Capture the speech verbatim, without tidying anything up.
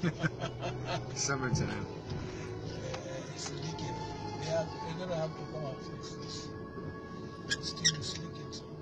Summertime. Uh, it's leaking. They have, they're gonna have to come and fix this. The steam is leaking.